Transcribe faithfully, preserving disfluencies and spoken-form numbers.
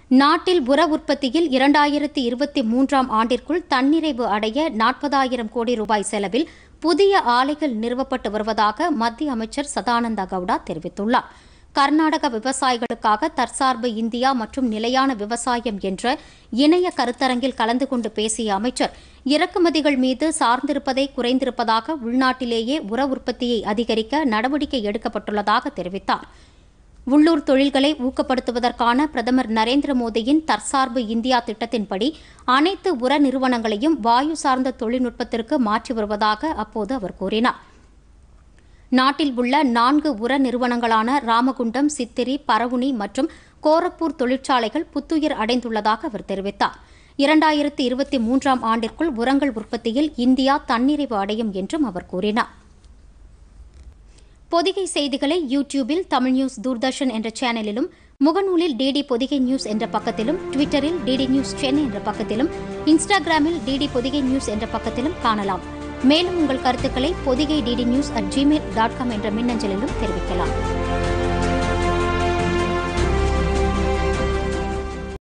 நாட்டில் உர உற்பத்தியில் இரண்டாயிரத்தி இருபத்தி மூன்றாம் ஆண்டிற்குள் தன்னிறைவு அடைய நாற்பதாயிரம் கோடி ரூபாய் செலவில் புதிய ஆலைகள் நிறுவப்பட்டு வருவதாக மத்திய அமைச்சர் சதானந்த கவுடா தெரிவித்துள்ளார். கர்நாடக விவசாயிகளுக்காக தற்சார்பு இந்தியா மற்றும் நிலையான விவசாயம் என்ற இணைய கருத்தரங்கில் கலந்து கொண்டு பேசிய அமைச்சர், இறக்குமதிகள் மீது சார்ந்திருப்பதை குறைந்திருப்பதாக, உள்நாட்டிலேயே உர உற்பத்தியை அதிகரிக்க நடவடிக்கை எடுக்கப்பட்டுள்ளதாக தெரிவித்தார். உள்ளூர் தொழில்களை ஊக்கப்படுத்துவதற்கான பிரதமர் நரேந்திர மோடியின் தற்சார்பு இந்தியா திட்டத்தின்படி அனைத்து உர நிறுவனங்களையும் வாயு சார்ந்த தொழில்நுட்பத்திற்கு மாற்றி வருவதாக அப்போது அவர் கூறினார். நாட்டில் உள்ள நான்கு உர நிறுவனங்களான ராமகுண்டம், சித்திரி, பரவுனி மற்றும் கோரப்பூர் தொழிற்சாலைகள் புத்துயிர் அடைந்துள்ளதாக அவர் தெரிவித்தார். இரண்டாயிரத்தி இருபத்தி மூன்றாம் ஆண்டிற்குள் உரங்கள் உற்பத்தியில் இந்தியா தன்னிறைவு அடையும் என்றும் அவர் கூறினார். பொதிகை செய்திகளை யூ டியூபில் தமிழ் நியூஸ் தூர்தர்ஷன் என்ற சேனலிலும், முகநூலில் டிடி பொதிகை நியூஸ் என்ற பக்கத்திலும், ட்விட்டரில் டிடி நியூஸ் சென்னை என்ற பக்கத்திலும், இன்ஸ்டாகிராமில் டிடி பொதிகை நியூஸ் என்ற பக்கத்திலும் காணலாம். மேலும் உங்கள் கருத்துக்களை Podhigai DD news at Gmail dot com என்ற மின்னஞ்சலிலும் தெரிவிக்கலாம்.